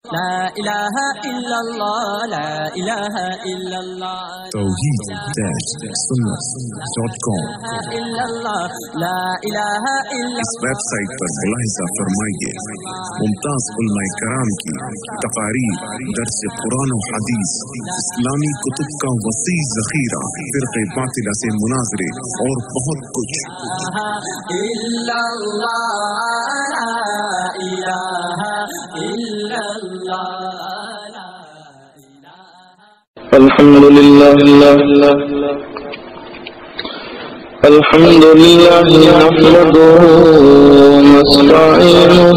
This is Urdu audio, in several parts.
لا الہ الا اللہ لا الہ الا اللہ توحید-سنت.com لا الہ الا اس ویب سائٹ پر ملاحظہ فرمائیے ممتاز علماء کرام کی تقاریر، درس قرآن و حدیث، اسلامی کتب کا وسیع ذخیرہ، فرقے باطلہ سے مناظرے اور بہت کچھ۔ الا اللہ لا الہ الا اللہ۔ الحمد لله نحمده ونستعينه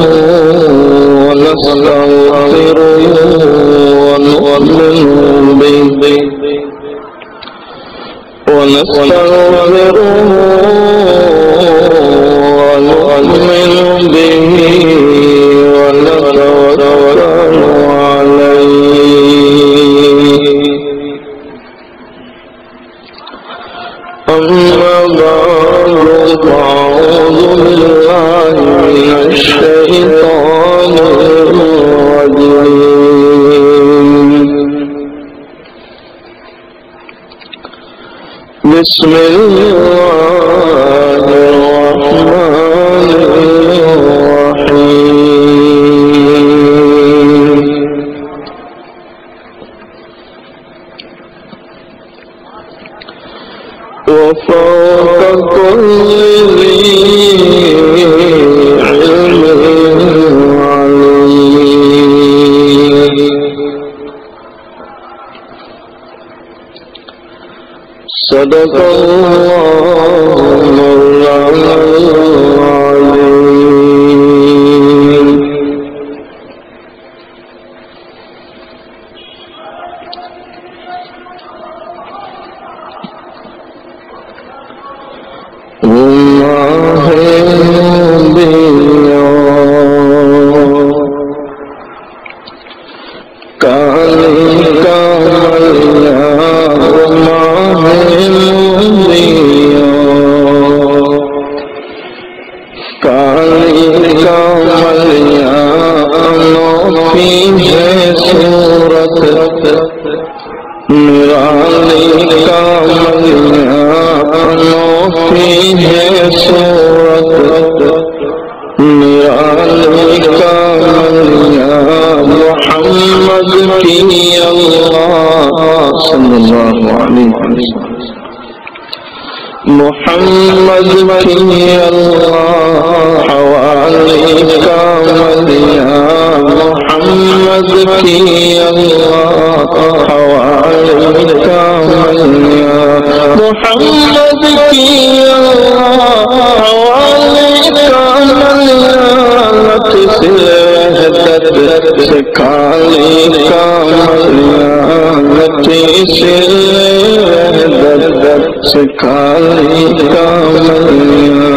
ونستغفره ونؤمن به ونتوكل عليه. أما بعد فأعوذ بالله من الشيطان الرجيم. بسم الله الرحمن الرحيم. وفوق كل ذي علم عليم. صدق الله مولانا العظيم. محمد کی اللہ حوالی کاملیا، محمد کی اللہ حوالی کاملیا، محمد کی اللہ حوالی کاملیا، کسی وحدت سے خالی کاملیا، کسی وحدت سے خالی کاملیا،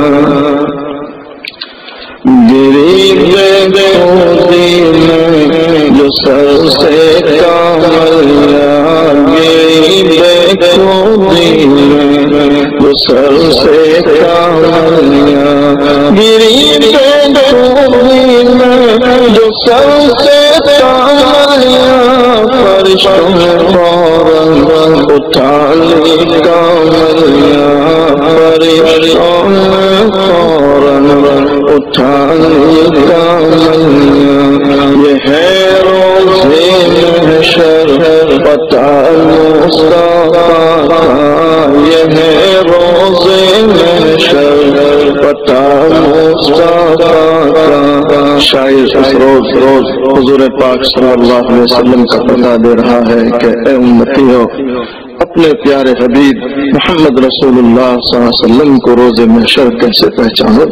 گری بے خودی میں جو سر سے کاملیا، گری بے خودی میں جو سر سے کاملیا، گری بے خودی میں جو سر سے کاملیا، فرشتوں نے فوراً اٹھا لی کاملیا، فرشتوں نے فوراً اٹھا لی کاملیا، یہ ہے روزے محشر پتہ مصطفیٰ کا، یہ ہے روزے محشر پتہ مصطفیٰ کا۔ شاعر اس روز حضور پاک صلی اللہ علیہ وسلم کا پتہ دے رہا ہے کہ اے امتیو، اپنے پیارے حبیب محمد رسول اللہ صلی اللہ علیہ وسلم کو روز محشر کیسے پہچانو؟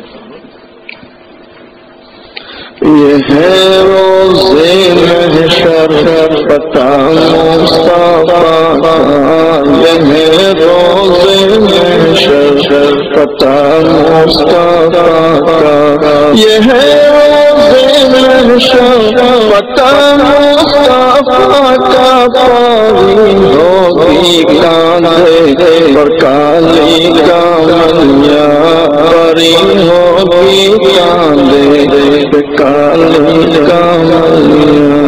یہ ہے روزے محشر پتہ مصطفیٰ کا، یہ ہے روزے محشر پتہ مصطفیٰ کا، یہ ہے روزے محشر پتہ مصطفیٰ کا، پاری ہوگی کاندھے پر کالی کاملیا، پاری ہوگی کاندھے پر کالی کاملیا۔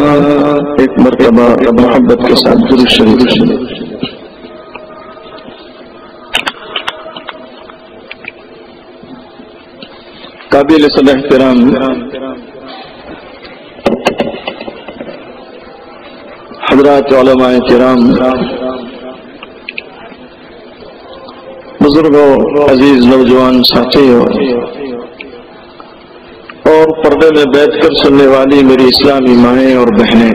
مرتبہ محبت کے ساتھ درود شریف قابل صد احترام حضرات علماء کرام، بزرگوں، عزیز نوجوان ساتھیوں اور پردے میں بیٹھ کر سننے والی میری اسلامی مائیں اور بہنیں،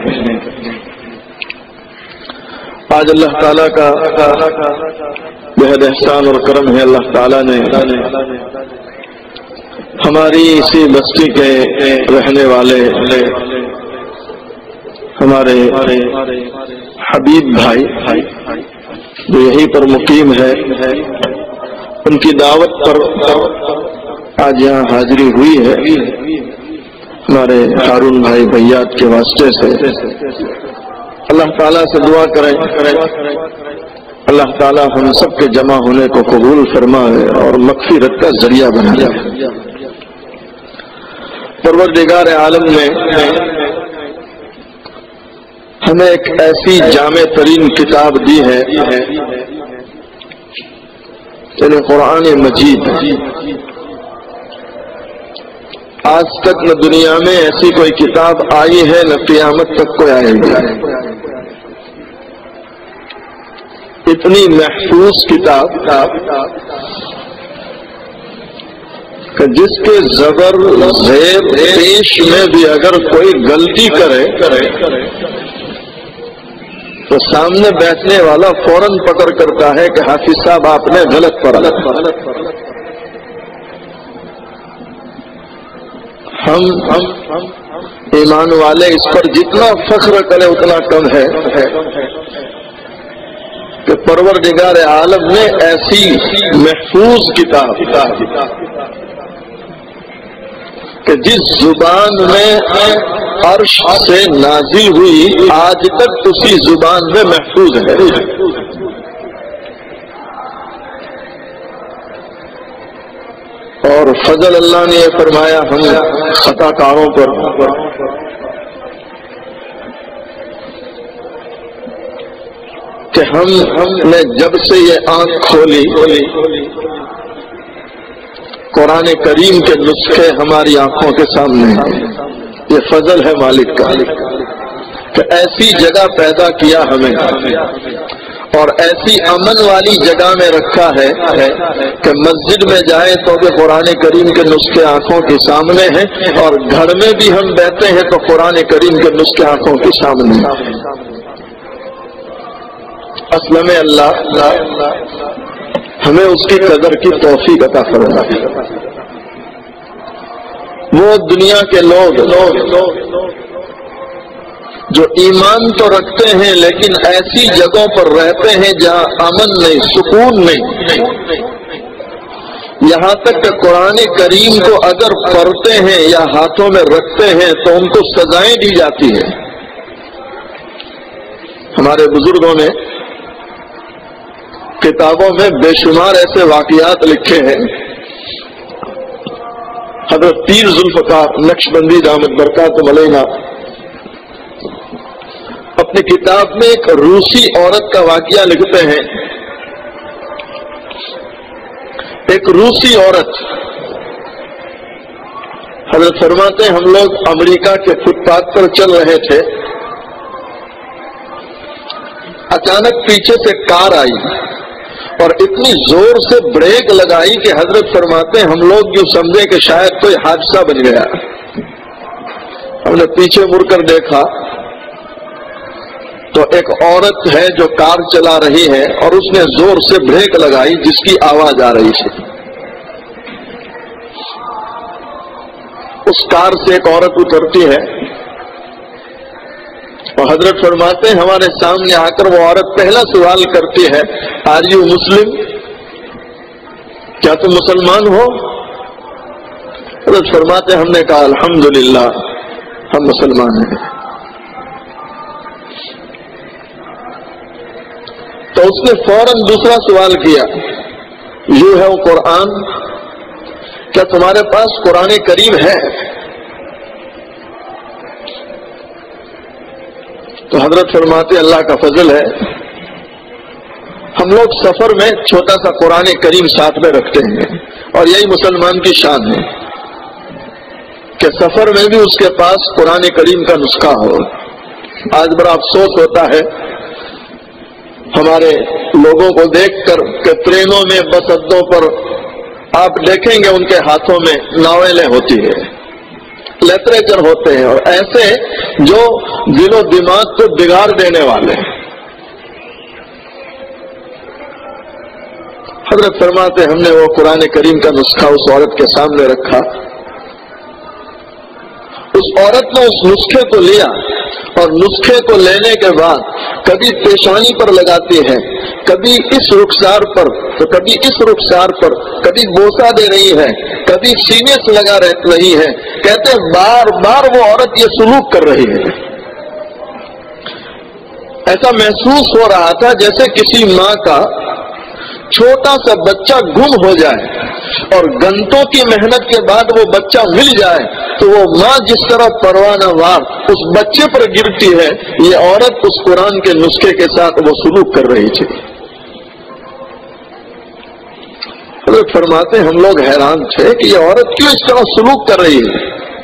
آج اللہ تعالیٰ کا بہت احسان اور کرم ہے۔ اللہ تعالیٰ نے ہماری اسی بستی کے رہنے والے ہمارے حبیب بھائی جو یہیں پر مقیم ہے، ان کی دعوت پر آج یہاں حاضری ہوئی ہے، ہمارے ہارون بھائی بھیات کے واسطے سے۔ اللہ تعالیٰ سے دعا کریں اللہ تعالیٰ ہم سب کے جمع ہونے کو قبول فرمائے اور مغفرت کا ذریعہ بنائے۔ پروردگار عالم نے ہمیں ایک ایسی جامع ترین کتاب دی ہے، یعنی قرآن مجید۔ آج تک نہ دنیا میں ایسی کوئی کتاب آئی ہے، نہ قیامت تک کوئی آئے گی۔ اتنی محفوظ کتاب کہ جس کے زبر زیر پیش میں بھی اگر کوئی غلطی کرے تو سامنے بیٹھنے والا فوراً پکڑ کرتا ہے کہ حافظ صاحب آپ نے غلط پڑھا۔ ہم ایمان والے اس پر جتنا فخر کریں اتنا کم ہے کہ پروردگار عالم نے ایسی محفوظ کتاب کہ جس زبان میں عرش سے نازل ہوئی آج تک اسی زبان میں محفوظ ہے۔ اور فضل اللہ نے یہ فرمایا ہم خطا کاروں پر کہ ہم نے جب سے یہ آنکھ کھولی قرآن کریم کے نسخے ہماری آنکھوں کے سامنے ہیں۔ یہ فضل ہے مالک کا کہ ایسی جگہ پیدا کیا ہمیں اور ایسی امن والی جگہ میں رکھا ہے کہ مسجد میں جائیں تو بھی قرآن کریم کے نسخے آنکھوں کے سامنے ہیں، اور گھر میں بھی ہم بیٹھتے ہیں تو قرآن کریم کے نسخے آنکھوں کے سامنے ہیں۔ اصل میں اللہ ہمیں اس کی قدر کی توفیق عطا فرمائے۔ وہ دنیا کے لوگ جو ایمان تو رکھتے ہیں لیکن ایسی جگہوں پر رہتے ہیں جہاں امن نہیں، سکون نہیں، یہاں تک کہ قرآن کریم کو اگر پڑھتے ہیں یا ہاتھوں میں رکھتے ہیں تو ان کو سزائیں دی جاتی ہیں۔ ہمارے بزرگوں نے کتابوں میں بے شمار ایسے واقعات لکھے ہیں۔ حضرت پیر ذوالفقار نقشبندی دامت برکاتہ علیہ اپنی کتاب میں ایک روسی عورت کا واقعہ لکھتے ہیں۔ ایک روسی عورت، حضرت فرماتے ہیں ہم لوگ امریکہ کے فٹ پاتھ پر چل رہے تھے، اچانک پیچھے سے کار آئی اور اتنی زور سے بریک لگائی کہ حضرت فرماتے ہیں ہم لوگ جو سمجھے کہ شاید کوئی حادثہ بن گیا۔ ہم نے پیچھے مڑ کر دیکھا تو ایک عورت ہے جو کار چلا رہی ہے اور اس نے زور سے بریک لگائی جس کی آواز آ رہی تھی۔ اس کار سے ایک عورت اترتی ہے اور حضرت فرماتے ہیں ہمارے سامنے آ کر وہ عورت پہلا سوال کرتی ہے، آر یو مسلم؟ کیا تم مسلمان ہو؟ حضرت فرماتے ہیں ہم نے کہا الحمدللہ ہم مسلمان ہیں۔ تو اس نے فوراً دوسرا سوال کیا، یو ہیو قرآن؟ کیا تمہارے پاس قرآن کریم ہے؟ تو حضرت فرماتے اللہ کا فضل ہے، ہم لوگ سفر میں چھوٹا سا قرآن کریم ساتھ میں رکھتے ہیں، اور یہی مسلمان کی شان ہے کہ سفر میں بھی اس کے پاس قرآن کریم کا نسخہ ہو۔ آج بڑا افسوس ہوتا ہے ہمارے لوگوں کو دیکھ کر کہ ٹرینوں میں، بس اڈوں پر آپ دیکھیں گے ان کے ہاتھوں میں ناولیں ہوتی ہے، لٹریچر ہوتے ہیں، اور ایسے جو دل و دماغ کو بگاڑ دینے والے ہیں۔ حضرت فرماتے ہم نے وہ قرآن کریم کا نسخہ اس عورت کے سامنے رکھا، اس عورت نے اس نسخے کو لیا، اور نسخے کو لینے کے بعد کبھی پیشانی پر لگاتی ہے، کبھی اس رخسار پر تو کبھی اس رخسار پر، کبھی بوسہ دے رہی ہے، کبھی سینے سے لگا رہی ہے۔ کہتے بار بار وہ عورت یہ سلوک کر رہی ہے۔ ایسا محسوس ہو رہا تھا جیسے کسی ماں کا چھوٹا سا بچہ گم ہو جائے اور گھنٹوں کی محنت کے بعد وہ بچہ مل جائے تو وہ ماں جس طرح پروانہ وار اس بچے پر گرتی ہے، یہ عورت اس قرآن کے نسخے کے ساتھ وہ سلوک کر رہی تھی۔ حضرت فرماتے ہم لوگ حیران تھے کہ یہ عورت کیوں اس طرح سلوک کر رہی ہے۔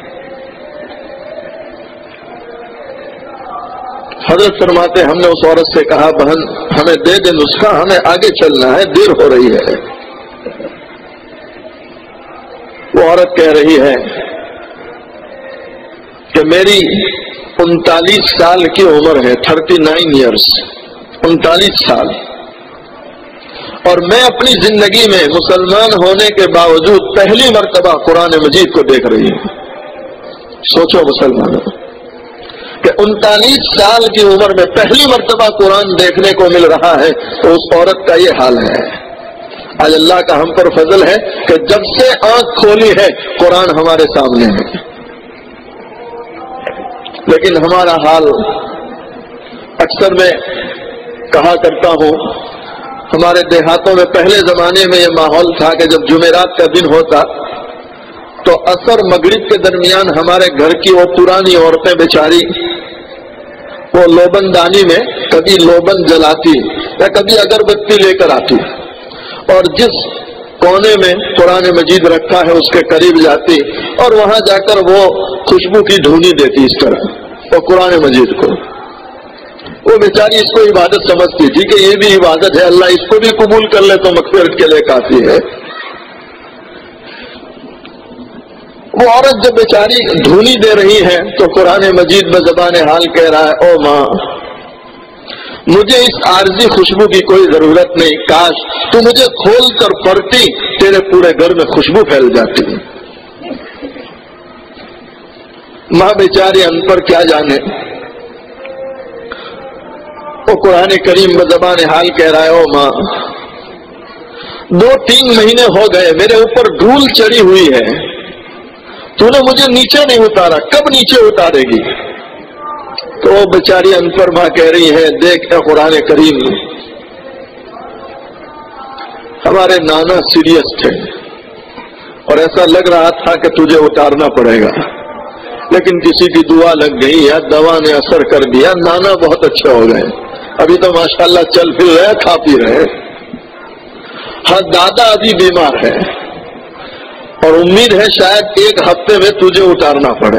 حضرت فرماتے ہم نے اس عورت سے کہا بہن ہمیں دے دے نسخہ، ہمیں آگے چلنا ہے، دیر ہو رہی ہے۔ وہ عورت کہہ رہی ہے کہ میری 39 سال کی عمر ہے، 39 ایئرس، 39 سال، اور میں اپنی زندگی میں مسلمان ہونے کے باوجود پہلی مرتبہ قرآن مجید کو دیکھ رہی ہوں۔ سوچو مسلمانوں کہ 39 سال کی عمر میں پہلی مرتبہ قرآن دیکھنے کو مل رہا ہے، تو اس عورت کا یہ حال ہے۔ آج اللہ کا ہم پر فضل ہے کہ جب سے آنکھ کھولی ہے قرآن ہمارے سامنے ہے، لیکن ہمارا حال اکثر میں کہا کرتا ہوں، ہمارے دیہاتوں میں پہلے زمانے میں یہ ماحول تھا کہ جب جمعرات کا دن ہوتا تو عصر مغرب کے درمیان ہمارے گھر کی وہ پرانی عورتیں بیچاری وہ لوبن دانی میں کبھی لوبن جلاتی یا کبھی اگربتی لے کر آتی، اور جس کونے میں قرآن مجید رکھا ہے اس کے قریب جاتی اور وہاں جا کر وہ خوشبو کی دھونی دیتی اس طرح اور قرآن مجید کو۔ وہ بیچاری اس کو عبادت سمجھتی تھی کہ یہ بھی عبادت ہے، اللہ اس کو بھی قبول کر لے تو مغفرت کے لے کافی ہے۔ وہ عورت جب بیچاری دھونی دے رہی ہے تو قرآن مجید میں زبان حال کہہ رہا ہے، او ماں مجھے اس عارضی خوشبو کی کوئی ضرورت نہیں، کاش تو مجھے کھول کر پڑھتی، تیرے پورے گھر میں خوشبو پھیل جاتی۔ ماں بیچاری ان پر کیا جانے، وہ قرآن کریم میں زبان حال کہہ رہا ہے، او ماں 2-3 مہینے ہو گئے میرے اوپر دھول چڑھی ہوئی ہے، تو نے مجھے نیچے نہیں اتارا، کب نیچے اتارے گی؟ تو وہ بیچاری ان پر ماں کہہ رہی ہے، دیکھ اے قرآن کریم، ہمارے نانا سیریس تھے اور ایسا لگ رہا تھا کہ تجھے اتارنا پڑے گا، لیکن کسی کی دعا لگ گئی یا دوا نے اثر کر دیا، نانا بہت اچھے ہو گئے، ابھی تو ماشاءاللہ چل پھر رہے، کھا پی رہے۔ ہاں دادا ابھی بیمار ہے اور امید ہے شاید 1 ہفتے میں تجھے اتارنا پڑے۔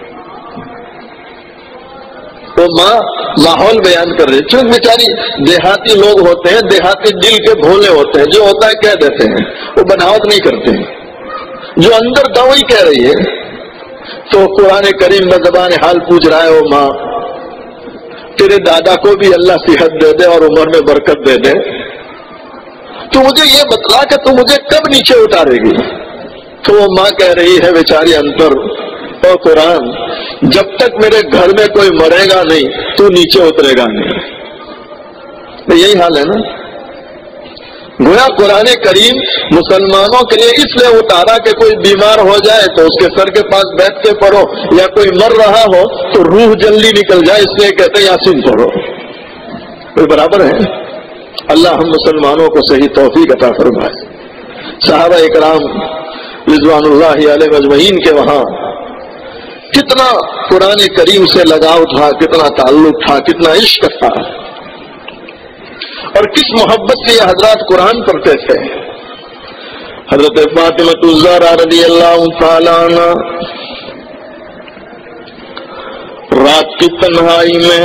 تو ماں ماحول بیان کر رہی، چونکہ بیچاری دیہاتی لوگ ہوتے ہیں، دیہاتی دل کے بھولے ہوتے ہیں، جو ہوتا ہے کہہ دیتے ہیں، وہ بناوٹ نہیں کرتے ہیں، جو اندر تھا وہی کہہ رہی ہے۔ تو قرآن کریم میں زبان حال پوچھ رہا ہے، او ماں تیرے دادا کو بھی اللہ صحت دے دے اور عمر میں برکت دے دے، تو مجھے یہ بتلا کہ تو مجھے کب نیچے اتارے گی؟ تو وہ ماں کہہ رہی ہے بیچاری انتر، او قرآن جب تک میرے گھر میں کوئی مرے گا نہیں تو نیچے اترے گا نہیں۔ یہی حال ہے نا، گویا قرآن کریم مسلمانوں کے لیے اس لیے اتارا کہ کوئی بیمار ہو جائے تو اس کے سر کے پاس بیٹھ کے پڑھو، یا کوئی مر رہا ہو تو روح جلدی نکل جائے، اس لیے کہتے ہیں یاسین پڑھو۔ کوئی برابر ہے؟ اللہ ہم مسلمانوں کو صحیح توفیق عطا فرمائے۔ صحابہ اکرام رضوان اللہ علیہ اجمعین کے وہاں کتنا قرآن کریم سے لگاؤ تھا، کتنا تعلق تھا، کتنا عشق تھا، اور کس محبت سے یہ حضرات قرآن پڑھتے تھے۔ حضرت فاطمہ الزہرا رضی اللہ تعالیٰ عنہ رات کی تنہائی میں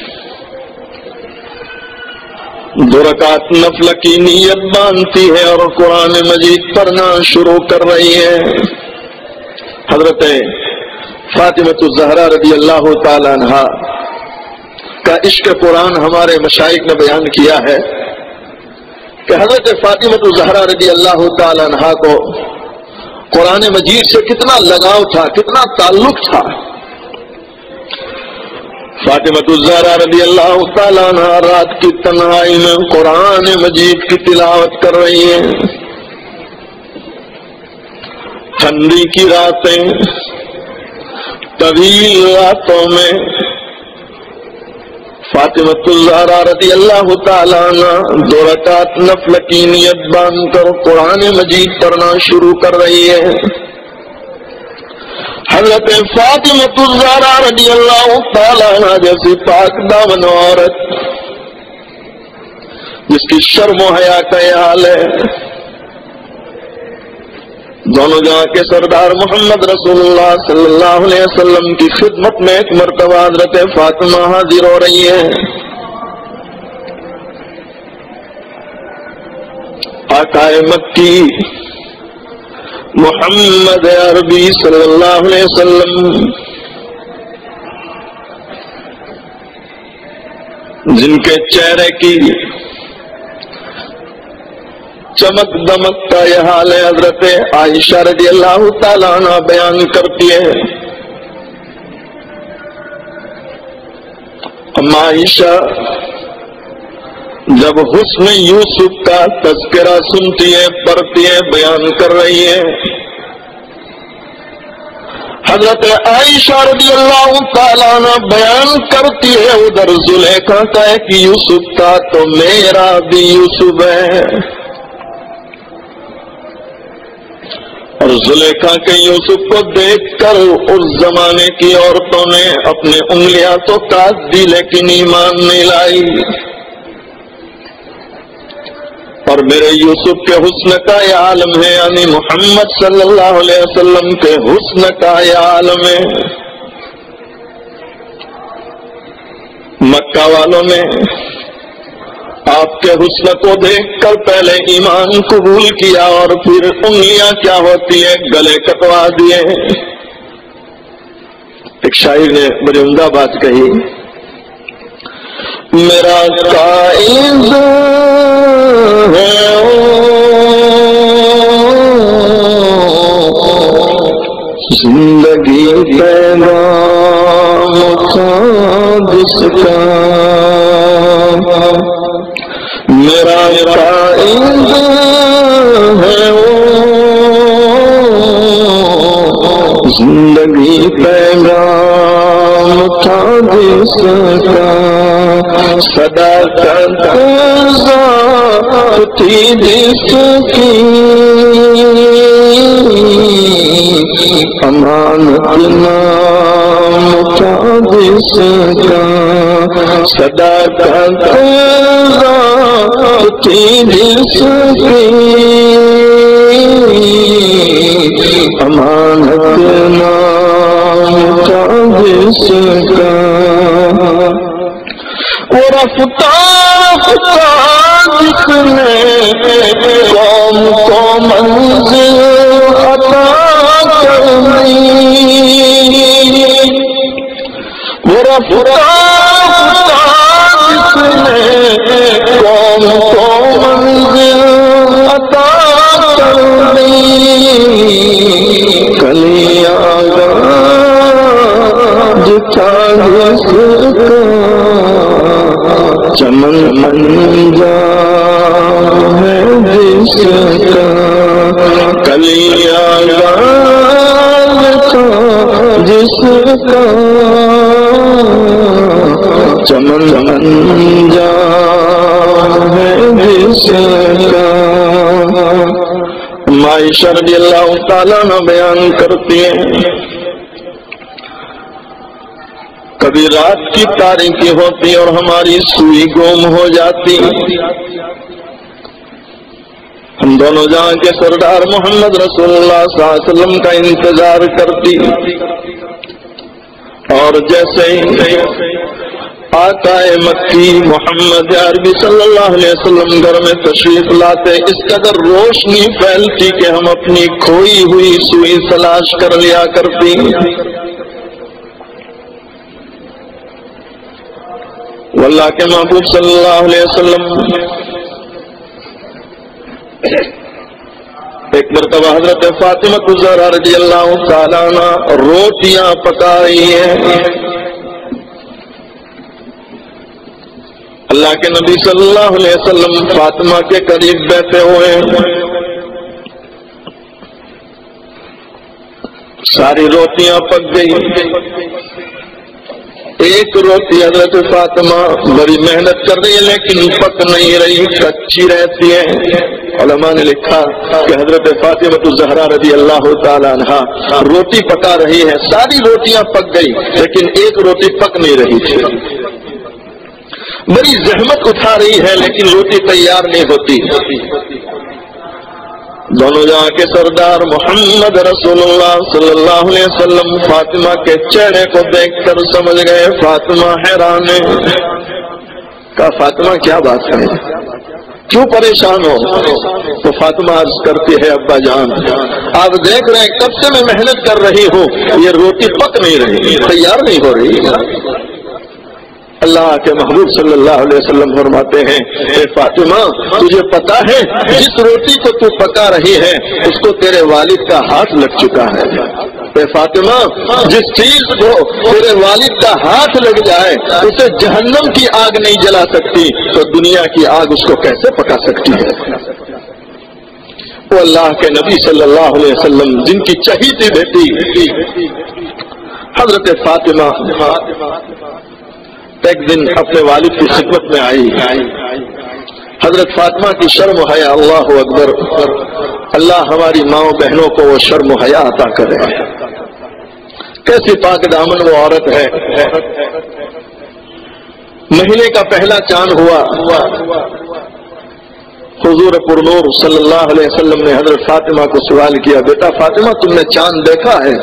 2 رکعت نفل کی نیت باندھتی ہے اور قرآن مجید پڑھنا شروع کر رہی ہے۔ حضرت فاطمہ الزہرا رضی اللہ تعالی عنہا کا عشق قرآن ہمارے مشائخ نے بیان کیا ہے کہ حضرت فاطمہ الزہرا رضی اللہ تعالی عنہا کو قرآن مجید سے کتنا لگاؤ تھا، کتنا تعلق تھا۔ فاطمہ الزہرا رضی اللہ تعالیٰ عنہ رات کی تنہائی میں قرآن مجید کی تلاوت کر رہی ہیں۔ ٹھنڈی کی راتیں، طویل راتوں میں فاطمہ الزہرا رضی اللہ تعالیٰ عنہ 2 رکعت نفل کی نیت باندھ کر قرآن مجید پڑھنا شروع کر رہی ہے۔ حضرت فاطمہ الزہرا رضی اللہ تعالیٰ عنہ جیسی پاک دامن عورت جس کی شرم و حیا کا یہ حال ہے، دونوں جہاں کے سردار محمد رسول اللہ صلی اللہ علیہ وسلم کی خدمت میں ایک مرتبہ حضرت فاطمہ حاضر ہو رہی ہے۔ آقا مکی محمد عربی صلی اللہ علیہ وسلم جن کے چہرے کی چمک دمک کا یہ حال ہے، حضرت عائشہ رضی اللہ تعالیٰ عنہ بیان کرتی ہے۔ عائشہ جب حسن یوسف کا تذکرہ سنتی ہے، پڑھتی ہے، بیان کر رہی ہے، حضرت عائشہ رضی اللہ تعالیٰ عنہ بیان کرتی ہے ادھر زلیخا کا ایک یوسف تھا تو میرا بھی یوسف ہے، اور زلیخا کے یوسف کو دیکھ کر اس زمانے کی عورتوں نے اپنی انگلیاں تو کاٹ دی لیکن ایمان نہیں لائی، اور میرے یوسف کے حسن کا یہ عالم ہے، یعنی محمد صلی اللہ علیہ وسلم کے حسن کا یہ عالم ہے۔ مکہ والوں نے آپ کے حسن کو دیکھ کر پہلے ایمان قبول کیا اور پھر انگلیاں کیا ہوتی ہے گلے کٹوا دیے۔ ایک شاعر نے بڑی عمدہ بات کہی، میرا قائد ہے زندگی پیغام جس کا، میرا قائد ہے زندگی پیغام تھا جس کا، صداقت ذات تھی جس کی، امانت نام تھا جس کا، صداقت ذات تھی جس کی، امانت نام تھا جس کا، وہ رفتار جس نے قوم کو منزل عطا کرنی، وہ رفتار جس نے قوم کو منزل عطا کرنی، کلیاں جتا جس کا، چمن منجا ہے جس کا، کلیاں جس کا، چمن منجا ہے جس کا۔ عائشہ رضی اللہ تعالیٰ عنہ بیان کرتی ہیں کبھی رات کی تاریکی ہوتی اور ہماری سوئی گم ہو جاتی، ہم دونوں جہاں کے سردار محمد رسول اللہ صلی اللہ علیہ وسلم کا انتظار کرتی، اور جیسے ہی آقا مکی محمد عربی صلی اللہ علیہ وسلم گھر میں تشریف لاتے، اس قدر روشنی پھیلتی کہ ہم اپنی کھوئی ہوئی سوئی تلاش کر لیا کرتی۔ واللہ کے محبوب صلی اللہ علیہ وسلم ایک مرتبہ حضرت فاطمہ الزہرا رضی اللہ تعالیٰ عنہ روٹیاں پکا رہی ہیں، اللہ کے نبی صلی اللہ علیہ وسلم فاطمہ کے قریب بیٹھے ہوئے ہیں، ساری روٹیاں پک گئی، ایک روٹی حضرت فاطمہ بڑی محنت کر رہی ہے لیکن پک نہیں رہی، کچی رہتی ہے۔ علماء نے لکھا کہ حضرت فاطمہ الزہرا رضی اللہ تعالی عنہا روٹی پکا رہی ہے، ساری روٹیاں پک گئی لیکن ایک روٹی پک نہیں رہی تھی، بڑی زحمت اٹھا رہی ہے لیکن روٹی تیار نہیں ہوتی۔ دونوں جہاں کے سردار محمد رسول اللہ صلی اللہ علیہ وسلم فاطمہ کے چہرے کو دیکھ کر سمجھ گئے فاطمہ حیران ہے۔ کہا فاطمہ کیا بات ہے، کیوں پریشان ہو؟ تو فاطمہ عرض کرتی ہے ابا جان آپ دیکھ رہے ہیں کب سے میں محنت کر رہی ہوں، یہ روٹی پک نہیں رہی، تیار نہیں ہو رہی۔ اللہ کے محبوب صلی اللہ علیہ وسلم فرماتے ہیں اے فاطمہ تجھے پتا ہے جس روٹی کو تو پکا رہی ہے اس کو تیرے والد کا ہاتھ لگ چکا ہے۔ اے فاطمہ جس چیز کو تیرے والد کا ہاتھ لگ جائے اسے جہنم کی آگ نہیں جلا سکتی تو دنیا کی آگ اس کو کیسے پکا سکتی ہے؟ وہ اللہ کے نبی صلی اللہ علیہ وسلم جن کی چہیتی بیٹی حضرت فاطمہ ایک دن اپنے والد کی خدمت میں آئی، حضرت فاطمہ کی شرم و حیا، اللہ اکبر، اللہ ہماری ماؤں بہنوں کو وہ شرم و حیا عطا کرے، کیسی پاک دامن وہ عورت ہے۔ مہینے کا پہلا چاند ہوا، حضور پرنور صلی اللہ علیہ وسلم نے حضرت فاطمہ کو سوال کیا بیٹا فاطمہ تم نے چاند دیکھا ہے؟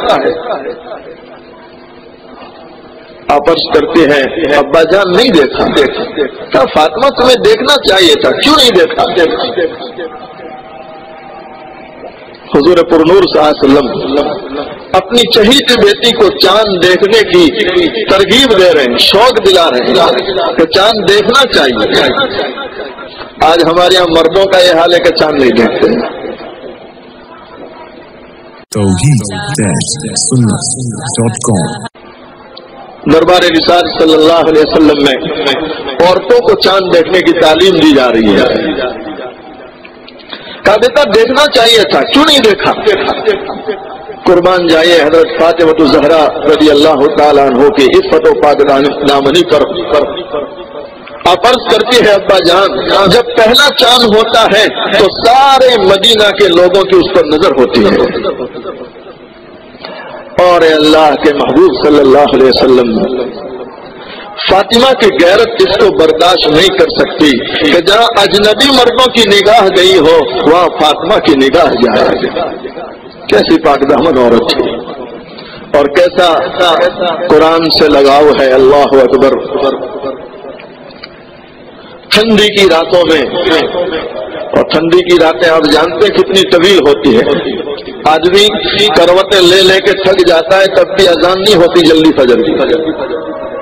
آپ عرض کرتے ہیں ابا جان نہیں دیکھا۔ کہا فاطمہ تمہیں دیکھنا چاہیے تھا، کیوں نہیں دیکھا؟ حضور پرنور صلی اللہ علیہ وسلم اپنی چہیتی بیٹی کو چاند دیکھنے کی ترغیب دے رہے ہیں، شوق دلا رہے ہیں کہ چاند دیکھنا چاہیے۔ آج ہمارے یہاں مردوں کا یہ حال ہے کہ چاند نہیں دیکھتے ہیں۔ توحید-سنت.com دربار رسالت صلی اللہ علیہ وسلم میں عورتوں کو چاند دیکھنے کی تعلیم دی جا رہی ہے۔ کہا بیٹا دیکھنا چاہیے تھا، کیوں نہیں دیکھا؟ قربان جائیے حضرت فاطمہ الزہرا رضی اللہ تعالیٰ عنہ کی عفت و پاک دامنی پر آپ عرض کرتی ہے ابا جان جب پہلا چاند ہوتا ہے تو سارے مدینہ کے لوگوں کی اس پر نظر ہوتی ہے، اور اللہ کے محبوب صلی اللہ علیہ وسلم فاطمہ کی غیرت اس کو برداشت نہیں کر سکتی کہ جہاں اجنبی مردوں کی نگاہ گئی ہو وہاں فاطمہ کی نگاہ جائے۔ کیسی پاک دامن عورت تھی اور کیسا قرآن سے لگاؤ ہے، اللہ اکبر۔ ٹھنڈی کی راتوں میں، اور ٹھنڈی کی راتیں آپ جانتے ہیں کتنی طویل ہوتی ہے، آدمی کروٹیں لے لے کے تھک جاتا ہے تب بھی اذان نہیں ہوتی جلدی فجر کی۔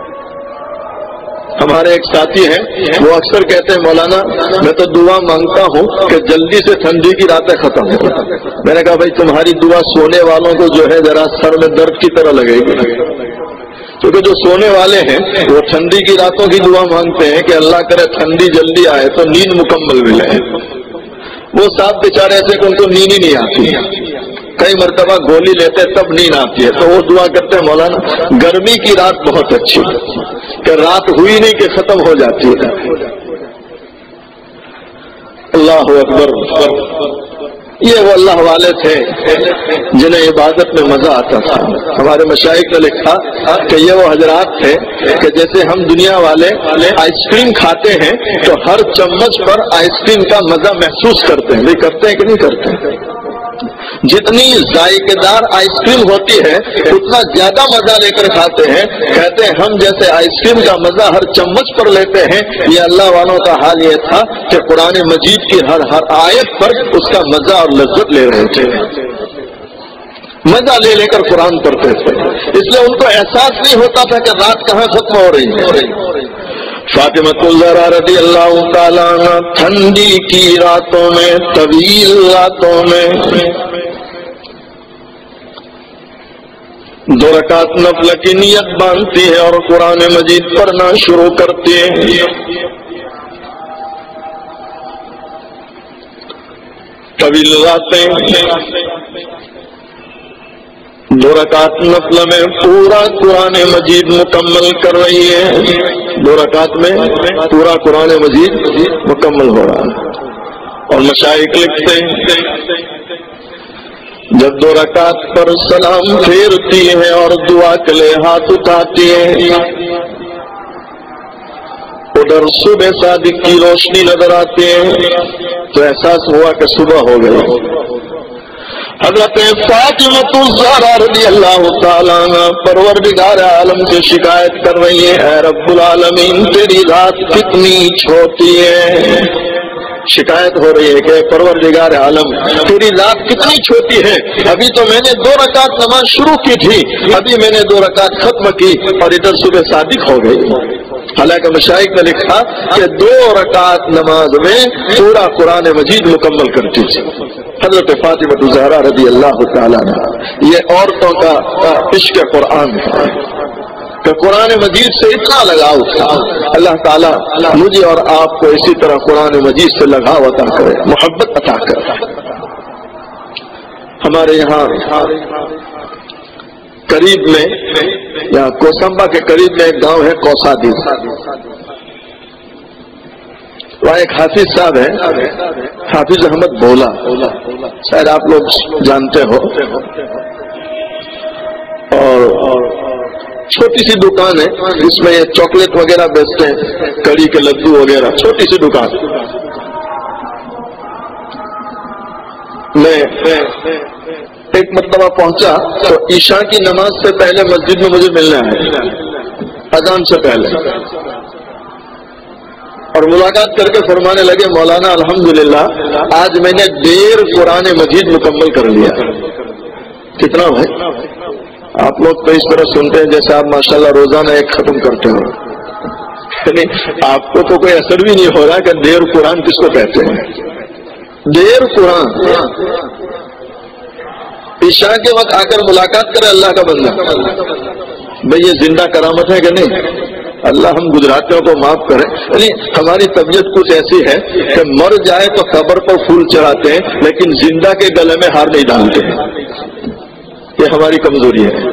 ہمارے ایک ساتھی ہیں وہ اکثر کہتے ہیں مولانا میں تو دعا مانگتا ہوں کہ جلدی سے ٹھنڈی کی راتیں ختم ہو۔ میں نے کہا بھائی تمہاری دعا سونے والوں کو جو ہے ذرا سر میں درد کی طرح لگے گی، کیونکہ جو سونے والے ہیں وہ ٹھنڈی کی راتوں کی دعا مانگتے ہیں کہ اللہ کرے ٹھنڈی جلدی آئے تو نیند مکمل ملے۔ وہ صاحب بیچارے ایسے کہ ان کو نیند ہی نہیں آتی، کئی مرتبہ گولی لیتے تب نیند آتی ہے، تو وہ دعا کرتے ہیں مولانا گرمی کی رات بہت اچھی کہ رات ہوئی نہیں کہ ختم ہو جاتی ہے۔ اللہ اکبر۔ یہ وہ اللہ والے تھے جنہیں عبادت میں مزہ آتا تھا. ہمارے مشائخ نے لکھا کہ یہ وہ حضرات تھے کہ جیسے ہم دنیا والے آئس کریم کھاتے ہیں تو ہر چمچ پر آئس کریم کا مزہ محسوس کرتے ہیں. نہیں کرتے ہیں کہ نہیں کرتے؟ جتنی ذائقے دار آئس کریم ہوتی ہے اتنا زیادہ مزہ لے کر کھاتے ہیں. کہتے ہیں ہم جیسے آئس کریم کا مزہ ہر چمچ پر لیتے ہیں، یہ اللہ والوں کا حال یہ تھا کہ قرآن مجید کی ہر آیت پر اس کا مزہ اور لذت لے رہے تھے. مزہ لے لے کر قرآن پڑھتے تھے، اس لیے ان کو احساس نہیں ہوتا تھا کہ رات کہاں ختم ہو رہی ہے. فاطمۃ الزہرا رضی اللہ تعالیٰ عنہ ٹھنڈی کی راتوں میں، طویل راتوں میں 2 رکعت نفل کی نیت باندھتی ہے اور قرآن مجید پڑھنا شروع کرتی ہے. طویل راتیں 2 رکعت نفل میں پورا قرآن مجید مکمل کر رہی ہے. 2 رکعت میں پورا قرآن مجید مکمل ہو رہا ہے. اور مشائخ لکھتے ہیں جب 2 رکعت پر سلام پھیرتی ہے اور دعا کے لیے ہاتھ اٹھاتی ہے، ادھر صبح صادق کی روشنی نظر آتی ہے تو احساس ہوا کہ صبح ہو گئی. حضرت فاطمۃ الزہرا رضی اللہ تعالیٰ عنہ پروردگار عالم سے شکایت کر رہی ہے، اے رب العالمین تیری رات کتنی چھوٹی ہے. شکایت ہو رہی ہے کہ پروردگار عالم تیری رات کتنی چھوٹی ہے. ابھی تو میں نے 2 رکعت نماز شروع کی تھی، ابھی میں نے 2 رکعت ختم کی اور ادھر صبح صادق ہو گئی. حالانکہ مشائخ نے لکھا کہ 2 رکعت نماز میں پورا قرآن مجید مکمل کرتی تھی حضرت فاطمۃ الزہرا رضی اللہ تعالیٰ عنہ. یہ عورتوں کا عشق قرآن ہے کہ قرآن مجید سے اتنا لگاؤ تھا. اللہ تعالیٰ مجھے اور آپ کو اسی طرح قرآن مجید سے لگاؤ عطا کرے، محبت عطا کرے. ہمارے یہاں قریب میں یا کوسمبا کے قریب میں ایک گاؤں ہے کوسادی، وہاں ایک حافظ صاحب ہے، حافظ احمد بولا، شاید آپ لوگ جانتے ہو. اور چھوٹی سی دکان ہے جس میں یہ چاکلیٹ وغیرہ بیچتے ہیں، کڑی کے لڈو وغیرہ، چھوٹی سی دکان. میں ایک مرتبہ پہنچا تو عشاء کی نماز سے پہلے مسجد میں مجھے ملنا ہے، اذان سے پہلے. اور ملاقات کر کے فرمانے لگے، مولانا الحمدللہ آج میں نے 1.5 قرآن مجید مکمل کر لیا. کتنا بھائی؟ آپ لوگ تو اس طرح سنتے ہیں جیسے آپ ماشاءاللہ روزانہ ایک ختم کرتے ہو. یعنی آپ کو تو کوئی اثر بھی نہیں ہو رہا کہ 1.5 قرآن کس کو کہتے ہیں. 1.5 قرآن عشاء کے وقت آ کر ملاقات کرے اللہ کا بندہ. بھئی یہ زندہ کرامت ہے کہ نہیں؟ اللہ ہم گجراتیوں کو معاف کرے. یعنی ہماری طبیعت کچھ ایسی ہے کہ مر جائے تو قبر پر پھول چڑھاتے ہیں لیکن زندہ کے گلے میں ہار نہیں ڈالتے ہیں. یہ ہماری کمزوری ہے.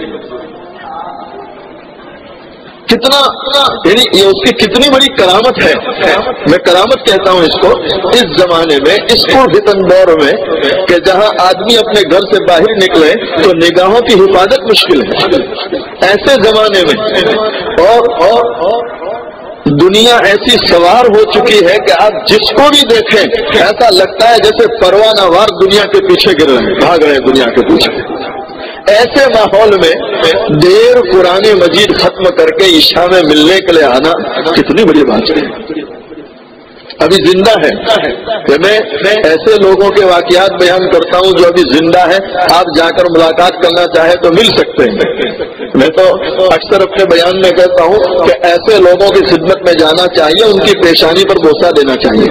کتنا یعنی یہ اس کی کتنی بڑی کرامت ہے. میں کرامت کہتا ہوں اس کو اس زمانے میں، اس پرفتن دور میں کہ جہاں آدمی اپنے گھر سے باہر نکلے تو نگاہوں کی حفاظت مشکل ہے. ایسے زمانے میں اور دنیا ایسی سوار ہو چکی ہے کہ آپ جس کو بھی دیکھیں ایسا لگتا ہے جیسے پروانہ وار دنیا کے پیچھے گر رہے ہیں، بھاگ رہے ہیں دنیا کے پیچھے. ایسے ماحول میں 1.5 قرآن مجید ختم کر کے عشاء میں ملنے کے لیے آنا کتنی بڑی بات ہے. ابھی زندہ ہے کہ میں ایسے لوگوں کے واقعات بیان کرتا ہوں جو ابھی زندہ ہے. آپ جا کر ملاقات کرنا چاہے تو مل سکتے ہیں. میں تو اکثر اپنے بیان میں کہتا ہوں کہ ایسے لوگوں کی خدمت میں جانا چاہیے، ان کی پیشانی پر بوسہ دینا چاہیے.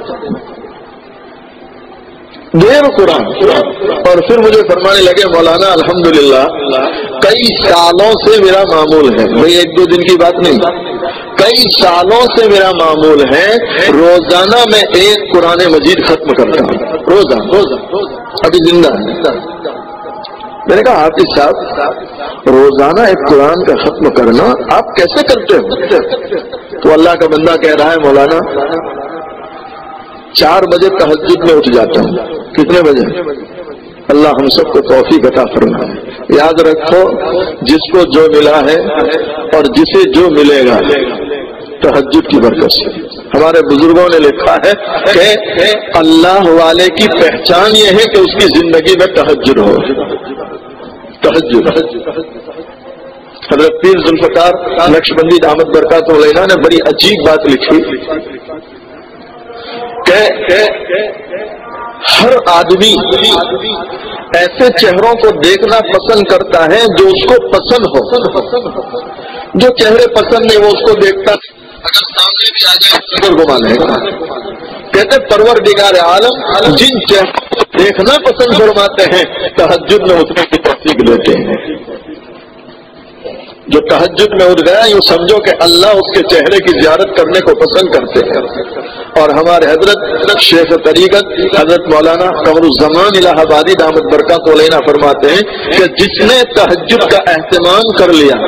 1.5 قرآن. اور پھر مجھے فرمانے لگے، مولانا الحمدللہ کئی سالوں سے میرا معمول ہے، بھئی 1-2 دن کی بات نہیں، کئی سالوں سے میرا معمول ہے روزانہ میں 1 قرآن مجید ختم کرتا ہوں. روزانہ ابھی زندہ ہے. میں نے کہا حافظ صاحب روزانہ 1 قرآن کا ختم کرنا آپ کیسے کرتے ہو؟ تو اللہ کا بندہ کہہ رہا ہے، مولانا 4 بجے تہجد میں اٹھ جاتا ہوں. کتنے بجے؟ اللہ ہم سب کو توفیق عطا فرمائے. یاد رکھو جس کو جو ملا ہے اور جسے جو ملے گا تہجد کی برکت سے. ہمارے بزرگوں نے لکھا ہے کہ اللہ والے کی پہچان یہ ہے کہ اس کی زندگی میں تہجد ہو. تہجد. حضرت پیر ذوالفقار نقشبندی دامت برکاتہ علیہ نے بڑی عجیب بات لکھی کہ ہر آدمی ایسے چہروں کو دیکھنا پسند کرتا ہے جو اس کو پسند ہو. جو چہرے پسند نہیں وہ اس کو دیکھتا نہیں. اگر سامنے بھی آ جائے تو گھما لے گا. کہتے پروردگار عالم جن چہروں کو دیکھنا پسند فرماتے ہیں تہجد میں اٹھنے کی توفیق دیتے ہیں. جو تہجد میں اٹھ گیا یوں سمجھو کہ اللہ اس کے چہرے کی زیارت کرنے کو پسند کرتے ہیں. اور ہمارے حضرت شیخ طریقت حضرت مولانا قمر الزمان الہ آبادی دامت برکاتہ علیہ فرماتے ہیں کہ جس نے تہجد کا اہتمام کر لیا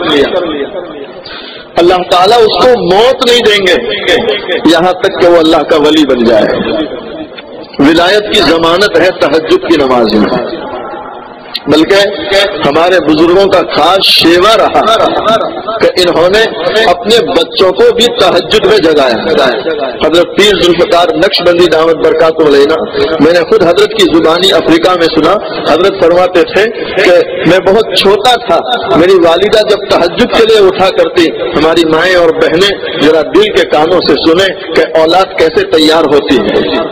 اللہ تعالیٰ اس کو موت نہیں دیں گے یہاں تک کہ وہ اللہ کا ولی بن جائے. ولایت کی ضمانت ہے تہجد کی نماز میں. بلکہ ہمارے بزرگوں کا خاص شیوا رہا کہ انہوں نے اپنے بچوں کو بھی تہجد میں جگایا. حضرت پیر ذوالفقار نقشبندی دامت برکاتہ علیہ میں نے خود حضرت کی زبانی افریقہ میں سنا. حضرت فرماتے تھے کہ میں بہت چھوٹا تھا, میری والدہ جب تہجد کے لیے اٹھا کرتی, ہماری مائیں اور بہنیں ذرا دل کے کانوں سے سنیں کہ اولاد کیسے تیار ہوتی ہے.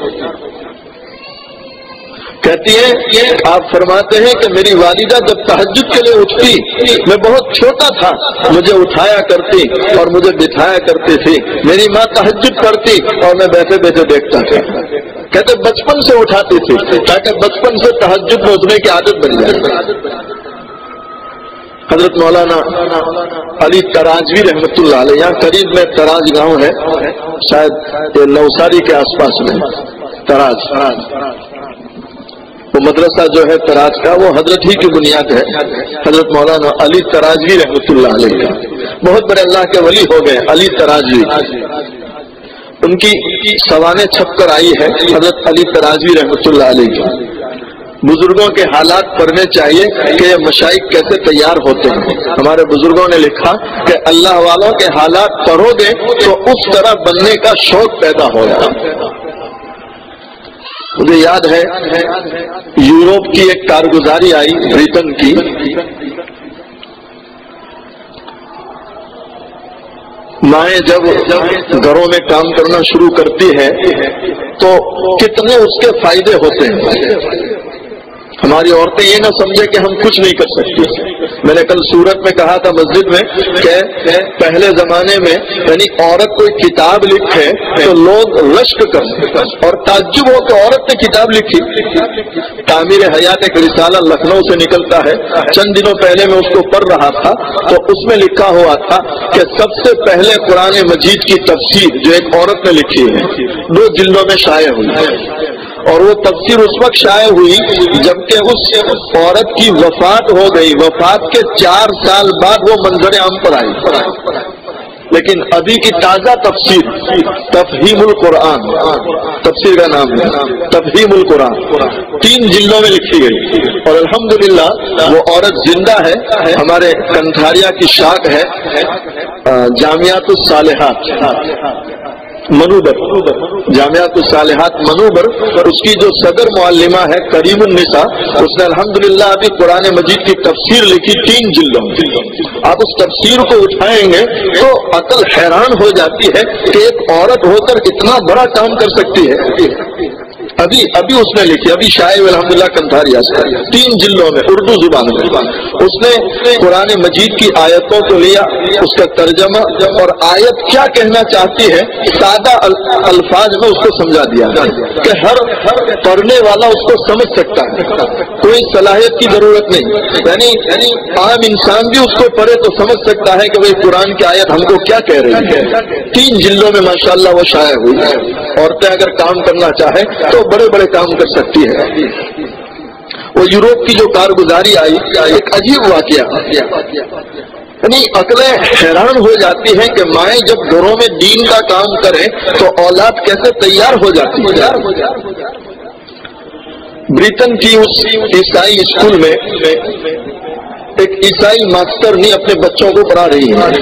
کہتی ہے آپ فرماتے ہیں کہ میری والدہ جب تہجد کے لیے اٹھتی, میں بہت چھوٹا تھا, مجھے اٹھایا کرتی اور مجھے بٹھایا کرتی تھی. میری ماں تہجد کرتی اور میں بیٹھے بیٹھے دیکھتا تھا. کہتے بچپن سے اٹھاتی تھی تاکہ بچپن سے تہجد میں اٹھنے کی عادت بن جائے. حضرت مولانا علی تراجوی رحمت اللہ علیہ, یہاں قریب میں تراج گاؤں ہے, شاید نوساری کے آس پاس میں تراج. وہ مدرسہ جو ہے تراج کا وہ حضرت ہی کی بنیاد ہے. حضرت مولانا علی تراجوی رحمت اللہ علیہ کا بہت بڑے اللہ کے ولی ہو گئے. علی تراجوی ان کی سوانح چھپ کر آئی ہے حضرت علی تراجوی رحمت اللہ علیہ کی. بزرگوں کے حالات پڑھنے چاہیے کہ یہ مشائخ کیسے تیار ہوتے ہیں. ہمارے بزرگوں نے لکھا کہ اللہ والوں کے حالات پڑھو گے تو اس طرح بننے کا شوق پیدا ہوگا. مجھے یاد ہے یورپ کی ایک کارگزاری آئی برٹن کی. مائیں جب گھروں میں کام کرنا شروع کرتی ہے تو کتنے اس کے فائدے ہوتے ہیں. ہماری عورتیں یہ نہ سمجھے کہ ہم کچھ نہیں کر سکتی. میں نے کل سورت میں کہا تھا مسجد میں کہ پہلے زمانے میں یعنی عورت کوئی کتاب لکھے تو لوگ رشک کرتے اور تعجب ہو کہ عورت نے کتاب لکھی. تعمیر حیات ایک رسالہ لکھنؤ سے نکلتا ہے, چند دنوں پہلے میں اس کو پڑھ رہا تھا تو اس میں لکھا ہوا تھا کہ سب سے پہلے قرآن مجید کی تفسیر جو ایک عورت نے لکھی ہے 2 جلدوں میں شائع ہوئی ہے. اور وہ تفسیر اس وقت شائع ہوئی جبکہ اس عورت کی وفات ہو گئی. وفات کے 4 سال بعد وہ منظر عام پر آئی. لیکن ابھی کی تازہ تفسیر تفہیم القرآن, تفسیر کا نام ہے تفہیم القرآن, 3 جلدوں میں لکھی گئی. اور الحمدللہ وہ عورت زندہ ہے. ہمارے کنٹھاریا کی شاخ ہے جامعات الصالحات منوبر, جامعات الصالحات منوبر, اس کی جو صدر معلمہ ہے کریم النساء, اس نے الحمدللہ ابھی قرآن مجید کی تفسیر لکھی 3 جلدوں. آپ اس تفسیر کو اٹھائیں گے تو عقل حیران ہو جاتی ہے کہ ایک عورت ہو کر اتنا بڑا کام کر سکتی ہے. ابھی اس نے لکھی, ابھی شاعر الحمدللہ کنٹھاریا سے 3 جلدوں میں اردو زبان میں. اس نے قرآن مجید کی آیتوں کو لیا, اس کا ترجمہ اور آیت کیا کہنا چاہتی ہے سادہ الفاظ میں اس کو سمجھا دیا کہ ہر پڑھنے والا اس کو سمجھ سکتا ہے, کوئی صلاحیت کی ضرورت نہیں. یعنی عام انسان بھی اس کو پڑھے تو سمجھ سکتا ہے کہ بھائی قرآن کی آیت ہم کو کیا کہہ رہی ہے. 3 جلدوں میں ماشاءاللہ وہ شائع ہوئی. عورتیں اگر کام کرنا چاہیں تو بڑے بڑے کام کر سکتی ہے. وہ یورپ کی جو کارگزاری آئی, ایک عجیب واقعہ. یعنی عقلیں حیران ہو جاتی ہیں کہ مائیں جب گھروں میں دین کا کام کریں تو اولاد کیسے تیار ہو جاتی ہے۔ بریٹن کی اس عیسائی اسکول میں ایک عیسائی ماسٹر نہیں اپنے بچوں کو پڑھا رہی ہے۔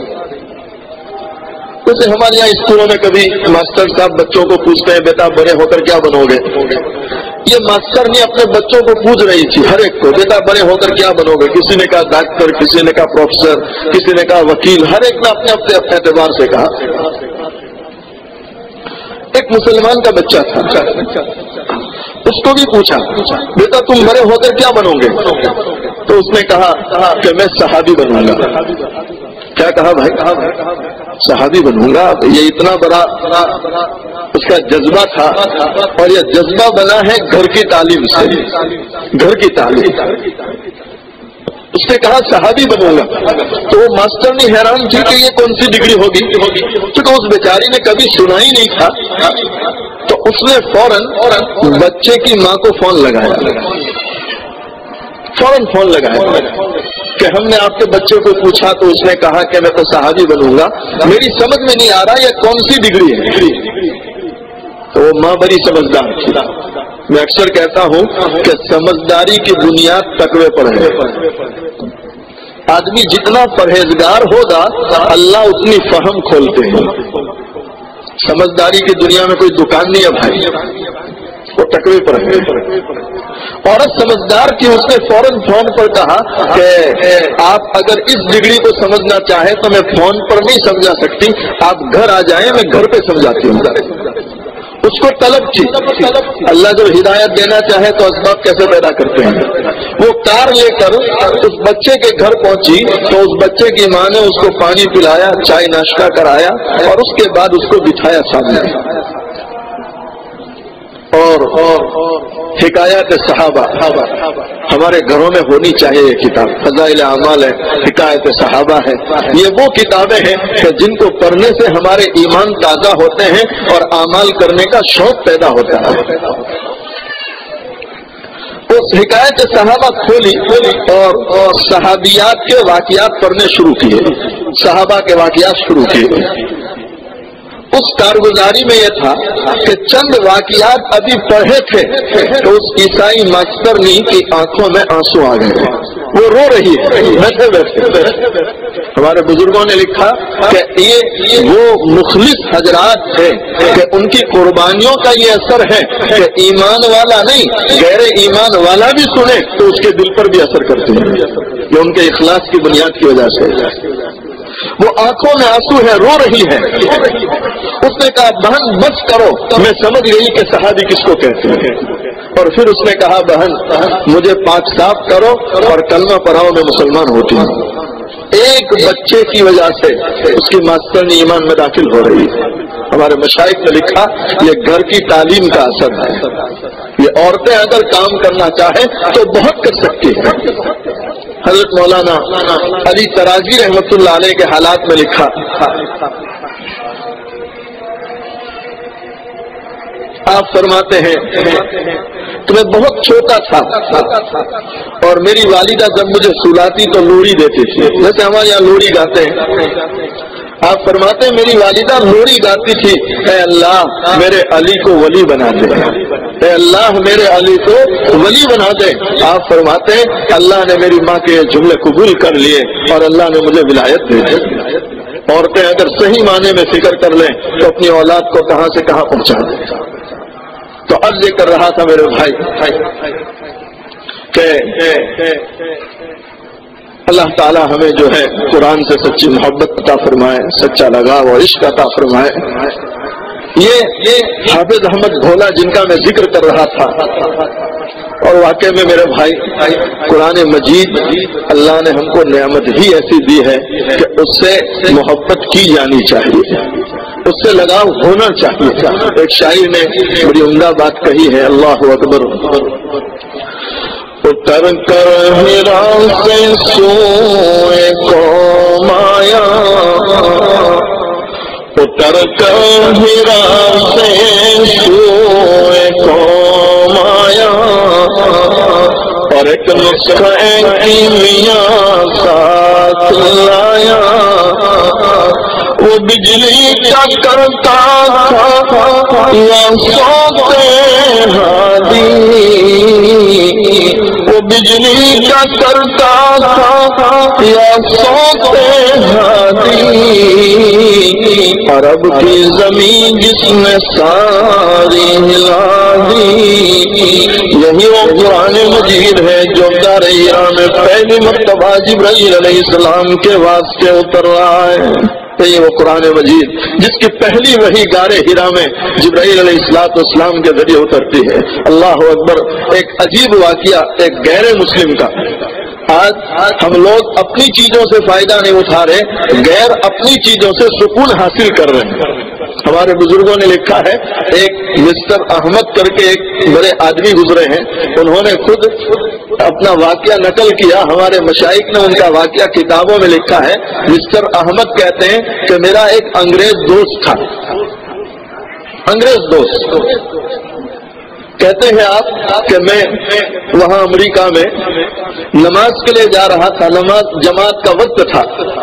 جیسے ہمارے یہاں اسکولوں میں کبھی ماسٹر صاحب بچوں کو پوچھتے ہیں بیٹا بڑے ہو کر کیا بنو گے، یہ ماسٹر نے اپنے بچوں کو پوچھ رہی تھی ہر ایک کو بیٹا بڑے ہو کر کیا بنو گے، کسی نے کہا ڈاکٹر، کسی نے کہا پروفیسر، کسی نے کہا وکیل، ہر ایک نے اپنے اپنے اعتبار سے کہا۔ ایک مسلمان کا بچہ تھا، اس کو بھی پوچھا بیٹا تم بڑے ہو کر کیا بنو گے، تو اس نے کہا کہ میں صحابی بنوں گا۔ کیا کہا بھائی؟ صحابی بنوں گا۔ یہ اتنا بڑا اس کا جذبہ تھا، اور یہ جذبہ بنا ہے گھر کی تعلیم سے، گھر کی تعلیم۔ اس نے کہا صحابی بنوں گا، تو وہ ماسٹر نے حیران تھی کہ یہ کون سی ڈگری ہوگی، کیونکہ اس بیچاری نے کبھی سنا ہی نہیں تھا۔ تو اس نے فوراً بچے کی ماں کو فون لگایا، فوراً فون لگایا کہ ہم نے آپ کے بچے کو پوچھا تو اس نے کہا کہ میں تو صحابی بنوں گا، میری سمجھ میں نہیں آ رہا یہ کون سی ڈگری ہے۔ تو وہ ماں بڑی سمجھدار تھی۔ میں اکثر کہتا ہوں کہ سمجھداری کی بنیاد تقوی پر ہے۔ آدمی جتنا پرہیزگار ہوگا اللہ اتنی فہم کھولتے ہیں۔ سمجھداری کی دنیا میں کوئی دکان نہیں ہے بھائی، وہ تقوی پر ہے۔ عورت سمجھدار کی، اس نے فوراً فون پر کہا کہ آپ اگر اس ڈگری کو سمجھنا چاہیں تو میں فون پر نہیں سمجھا سکتی، آپ گھر آ جائیں، میں گھر پہ سمجھاتی ہوں۔ اس کو طلب تھی، اللہ جو ہدایت دینا چاہے تو اسباب کیسے پیدا کرتے ہیں۔ وہ کار لے کر اس بچے کے گھر پہنچی تو اس بچے کی ماں نے اس کو پانی پلایا، چائے ناشتہ کرایا، اور اس کے بعد اس کو بٹھایا سامنے۔ اور حکایات صحابہ ہمارے گھروں میں ہونی چاہیے۔ یہ کتاب فضائل اعمال ہے، حکایت صحابہ ہے، یہ وہ کتابیں ہیں کہ جن کو پڑھنے سے ہمارے ایمان تازہ ہوتے ہیں اور اعمال کرنے کا شوق پیدا ہوتا ہے۔ اس حکایت صحابہ کھولی اور صحابیات کے واقعات پڑھنے شروع کیے، صحابہ کے واقعات شروع کیے۔ اس کارگزاری میں یہ تھا کہ چند واقعات ابھی پڑھے تھے تو اس عیسائی ماسٹرنی کی آنکھوں میں آنسو آ گئے، وہ رو رہی ہے بیٹھے بیٹھے۔ ہمارے بزرگوں نے لکھا کہ یہ وہ مخلص حضرات تھے کہ ان کی قربانیوں کا یہ اثر ہے کہ ایمان والا نہیں غیر ایمان والا بھی سنے تو اس کے دل پر بھی اثر کرتے ہیں، یہ ان کے اخلاص کی بنیاد کی وجہ سے۔ وہ آنکھوں میں آنسو ہے، رو رہی ہے۔ اس نے کہا بہن بس کرو، میں سمجھ گئی کہ صحابی کس کو کہتے ہیں۔ اور پھر اس نے کہا بہن مجھے پاک صاف کرو اور کلمہ پڑھاؤ، میں مسلمان ہوتی ہوں۔ ایک بچے کی وجہ سے اس کی ماسٹرنی ایمان میں داخل ہو رہی ہے۔ ہمارے مشائخ نے لکھا یہ گھر کی تعلیم کا اثر ہے۔ یہ عورتیں اگر کام کرنا چاہیں تو بہت کر سکتی ہیں۔ حضرت مولانا علی تراجی رحمۃ اللہ علیہ کے حالات میں لکھا آپ فرماتے ہیں کہ میں بہت چھوٹا تھا اور میری والدہ جب مجھے سلاتی تو لوڑی دیتی تھی، جیسے ہمارے یہاں لوڑی گاتے ہیں۔ آپ فرماتے ہیں میری والدہ لوڑی گاتی تھی، اے اللہ میرے علی کو ولی بنا دے، اے اللہ میرے علی کو ولی بنا دے۔ آپ فرماتے ہیں اللہ نے میری ماں کے جملے قبول کر لیے اور اللہ نے مجھے ولایت دے دی۔ عورتیں اگر صحیح معنی میں فکر کر لیں تو اپنی اولاد کو کہاں سے کہاں پہنچا دیں۔ تو عرض یہ کر رہا تھا میرے بھائی کہ اللہ تعالی ہمیں جو ہے قرآن سے سچی محبت عطا فرمائے، سچا لگاؤ اور عشق عطا فرمائے۔ یہ حافظ احمد بھولا جن کا میں ذکر کر رہا تھا، اور واقع میں میرے بھائی قرآن مجید اللہ نے ہم کو نعمت ہی ایسی دی ہے کہ اس سے محبت کی جانی چاہیے، اس سے لگاؤ ہونا چاہیے۔ ایک شاعر نے بڑی عمدہ بات کہی ہے، اللہ اکبر۔ اتر کر ہیرا سے سوئے قوم آیا، اتر کر ہیرا سے سوئے قوم آیا، اور ایک نسخہ کیمیا ساز ساتھ لایا، وہ بجلی کا کرتا تھا یا سوتے ہادی، وہ بجلی کا کرتا تھا یا سوتے ہادی، عرب کی زمین جس نے ساری ہلا دی۔ یہی وہ قرآن مجید ہے جو دار ہیرا میں پہلی مرتبہ جبرائیل علیہ السلام کے واسطے اتر رہا ہے۔ یہ وہ قرآن مجید جس کی پہلی وحی غار ہیرا میں جبرائیل علیہ السلام کے ذریعے اترتی ہے۔ اللہ اکبر! ایک عجیب واقعہ ایک غیر مسلم کا۔ آج ہم لوگ اپنی چیزوں سے فائدہ نہیں اٹھا رہے، غیر اپنی چیزوں سے سکون حاصل کر رہے ہیں۔ ہمارے بزرگوں نے لکھا ہے، ایک مسٹر احمد کر کے ایک بڑے آدمی گزرے ہیں، انہوں نے خود اپنا واقعہ نقل کیا، ہمارے مشائخ نے ان کا واقعہ کتابوں میں لکھا ہے۔ مسٹر احمد کہتے ہیں کہ میرا ایک انگریز دوست تھا، انگریز دوست کہتے ہیں آپ کہ میں وہاں امریکہ میں نماز کے لیے جا رہا تھا، نماز جماعت کا وقت تھا،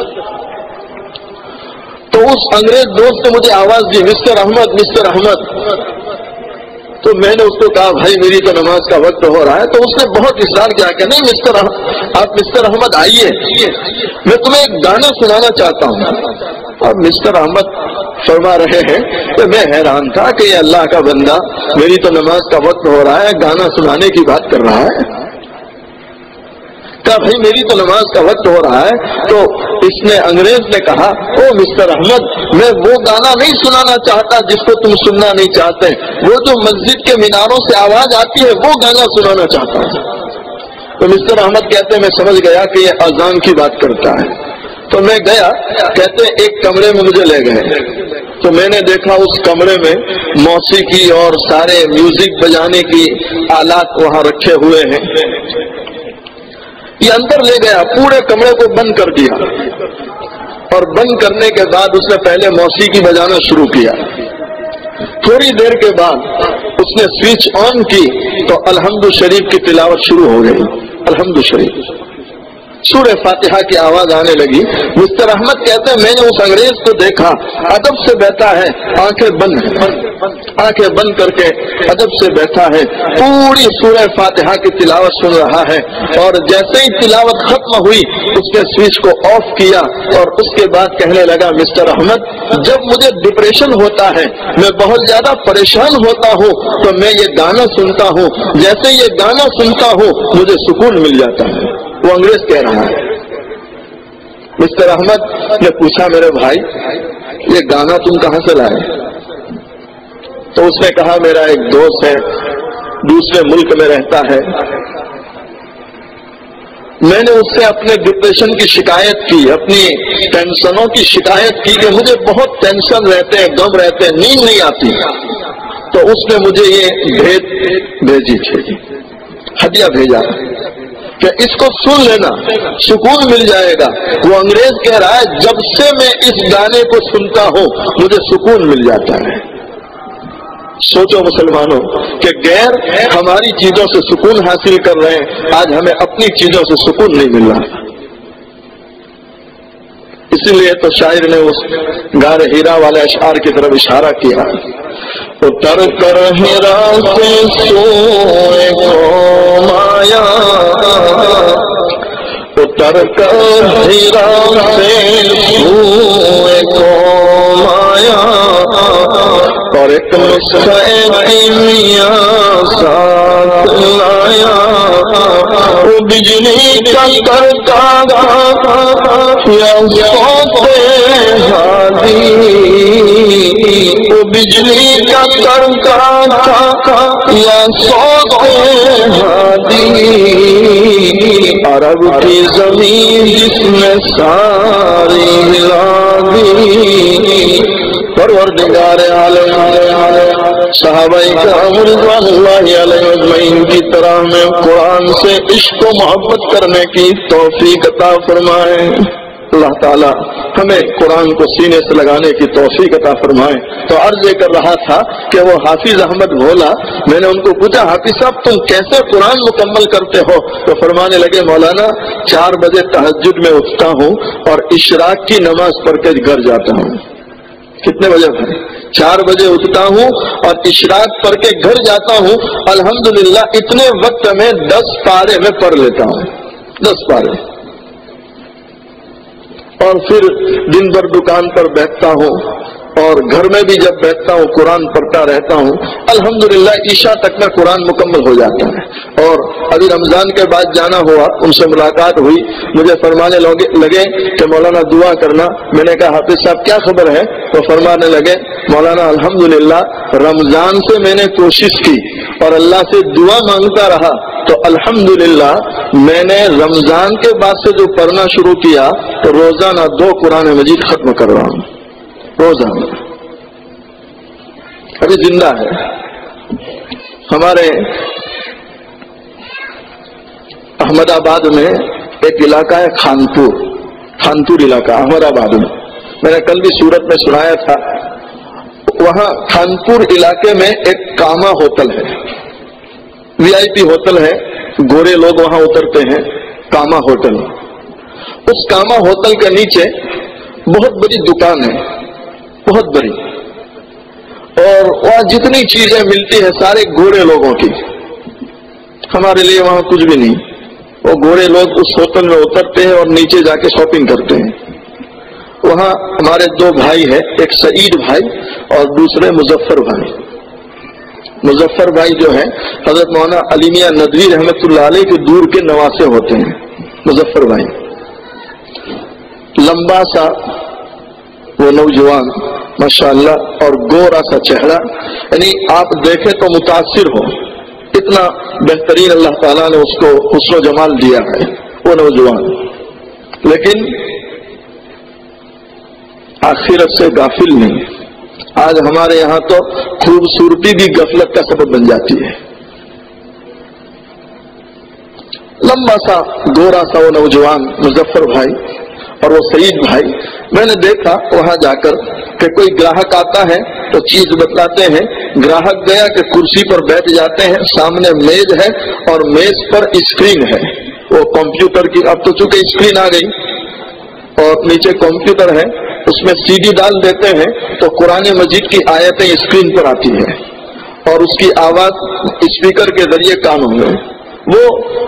تو اس انگریز دوست نے مجھے آواز دی، مسٹر احمد، مسٹر احمد۔ تو میں نے اس کو کہا بھائی میری تو نماز کا وقت ہو رہا ہے، تو اس نے بہت اصرار کیا کہ نہیں مسٹر آپ مسٹر احمد آئیے، میں تمہیں ایک گانا سنانا چاہتا ہوں۔ اور مسٹر احمد فرما رہے ہیں کہ میں حیران تھا کہ یہ اللہ کا بندہ، میری تو نماز کا وقت ہو رہا ہے، گانا سنانے کی بات کر رہا ہے۔ کہا بھائی میری تو نماز کا وقت ہو رہا ہے۔ تو اس نے انگریز نے کہا او مسٹر احمد، میں وہ گانا نہیں سنانا چاہتا جس کو تم سننا نہیں چاہتے، وہ جو مسجد کے میناروں سے آواز آتی ہے وہ گانا سنانا چاہتا ہوں۔ تو مسٹر احمد کہتے ہیں میں سمجھ گیا کہ یہ اذان کی بات کرتا ہے، تو میں گیا، کہتے ایک کمرے میں مجھے لے گئے، تو میں نے دیکھا اس کمرے میں موسیقی اور سارے میوزک بجانے کی آلات وہاں رکھے ہوئے ہیں۔ یہ اندر لے گیا، پورے کمرے کو بند کر دیا، اور بند کرنے کے بعد اس نے پہلے موسیقی بجانا شروع کیا۔ تھوڑی دیر کے بعد اس نے سوئچ آن کی تو الحمد شریف کی تلاوت شروع ہو گئی۔ الحمد شریف سورہ فاتحہ کی آواز آنے لگی۔ مسٹر احمد کہتے ہیں میں نے اس انگریز کو دیکھا، ادب سے بیٹھا ہے، آنکھیں بند کر کے ادب سے بیٹھا ہے، پوری سورہ فاتحہ کی تلاوت سن رہا ہے، اور جیسے ہی تلاوت ختم ہوئی اس نے سوئچ کو آف کیا، اور اس کے بعد کہنے لگا مسٹر احمد جب مجھے ڈپریشن ہوتا ہے، میں بہت زیادہ پریشان ہوتا ہوں، تو میں یہ گانا سنتا ہوں، جیسے یہ گانا سنتا ہوں مجھے سکون مل جاتا ہے۔ وہ انگریز کہہ رہا ہے۔ مسٹر احمد نے پوچھا میرے بھائی یہ گانا تم کہاں سے لائے؟ تو اس نے کہا میرا ایک دوست ہے، دوسرے ملک میں رہتا ہے، میں نے اس سے اپنے ڈپریشن کی شکایت کی، اپنی ٹینشنوں کی شکایت کی کہ مجھے بہت ٹینشن رہتے ہیں، غم رہتے ہیں، نیند نہیں آتی، تو اس نے مجھے یہ بھیج بھیجی تھی، ہدیہ بھیجا کہ اس کو سن لینا، سکون مل جائے گا۔ وہ انگریز کہہ رہا ہے جب سے میں اس گانے کو سنتا ہوں مجھے سکون مل جاتا ہے۔ سوچو مسلمانوں کہ غیر ہماری چیزوں سے سکون حاصل کر رہے ہیں، آج ہمیں اپنی چیزوں سے سکون نہیں مل رہا۔ اسی لیے تو شاعر نے اس غار ہیرا والے اشعار کی طرف اشارہ کیا، اتر کر ہیرا سے سوئے قوم آیا، اتر کر ہیرا سے سوئے قوم آیا، اور ایک نسخہ میاں ساتھ لایا، وہ بجلی کا کرتا یا سوتے ہادی، وہ بجلی کا کرتا یا سوتے ہادی، عرب کی زمین جس میں ساری ہلا دی، پروردگار عالم صحابہ کرام رضوان اللہ علیہ اجمعین کی طرح میں قرآن سے عشق و محبت کرنے کی توفیق عطا فرمائے۔ اللہ تعالی ہمیں قرآن کو سینے سے لگانے کی توفیق عطا فرمائے۔ تو عرض یہ کر رہا تھا کہ وہ حافظ احمد بھولا، میں نے ان کو پوچھا حافظ صاحب تم کیسے قرآن مکمل کرتے ہو؟ تو فرمانے لگے مولانا 4 بجے تہجد میں اٹھتا ہوں اور اشراق کی نماز پڑھ کے گھر جاتا ہوں۔ کتنے بجے بھائی؟ 4 بجے اٹھتا ہوں اور اشراق پڑھ کے گھر جاتا ہوں۔ الحمدللہ اتنے وقت میں 10 پارے میں پڑھ لیتا ہوں، 10 پارے، اور پھر دن بھر دکان پر بیٹھتا ہوں اور گھر میں بھی جب بیٹھتا ہوں قرآن پڑھتا رہتا ہوں۔ الحمدللہ عشاء تک میں قرآن مکمل ہو جاتا ہے۔ اور ابھی رمضان کے بعد جانا ہوا، ان سے ملاقات ہوئی، مجھے فرمانے لگے کہ مولانا دعا کرنا۔ میں نے کہا حافظ صاحب کیا خبر ہے؟ تو فرمانے لگے مولانا الحمدللہ رمضان سے میں نے کوشش کی اور اللہ سے دعا مانگتا رہا، تو الحمدللہ میں نے رمضان کے بعد سے جو پڑھنا شروع کیا تو روزانہ 2 قرآن مجید ختم کر رہا ہوں، روزانہ۔ ابھی زندہ ہے۔ ہمارے احمد آباد میں ایک علاقہ ہے خانپور علاقہ احمد آباد میں نے کل بھی سورت میں سنایا تھا۔ وہاں خانپور علاقے میں ایک کاما ہوٹل ہے، VIP ہوٹل ہے، گورے لوگ وہاں اترتے ہیں، کاما ہوٹل۔ اس کاما ہوٹل کے نیچے بہت بڑی دکان ہے، بہت بڑی، اور وہاں جتنی چیزیں ملتی ہیں سارے گورے لوگوں کی، ہمارے لیے وہاں کچھ بھی نہیں۔ وہ گورے لوگ اس ہوٹل میں اترتے ہیں اور نیچے جا کے شاپنگ کرتے ہیں۔ وہاں ہمارے 2 بھائی ہیں، ایک سعید بھائی اور دوسرے مظفر بھائی۔ مظفر بھائی جو ہے حضرت مولانا علی میاں ندوی رحمت اللہ علیہ کے دور کے نواسے ہوتے ہیں۔ مظفر بھائی لمبا سا وہ نوجوان ماشاءاللہ، اور گورا سا چہرہ، یعنی آپ دیکھیں تو متاثر ہو، اتنا بہترین اللہ تعالیٰ نے اس کو حسن و جمال دیا ہے وہ نوجوان، لیکن آخرت سے غافل نہیں۔ آج ہمارے یہاں تو خوبصورتی بھی غفلت کا سبب بن جاتی ہے۔ لمبا سا گورا سا وہ نوجوان مظفر بھائی اور وہ سعید بھائی، میں نے دیکھا وہاں جا کر کہ کوئی گراہک آتا ہے تو چیز بتلاتے ہیں، گراہک گیا کہ کرسی پر بیٹھ جاتے ہیں، سامنے میز ہے اور میز پر اسکرین ہے، وہ کمپیوٹر کی، اب تو چونکہ اسکرین آ گئی اور نیچے کمپیوٹر ہے، اس میں CD ڈال دیتے ہیں تو قرآن مجید کی آیتیں اسکرین پر آتی ہے اور اس کی آواز اسپیکر کے ذریعے کانوں میں، وہ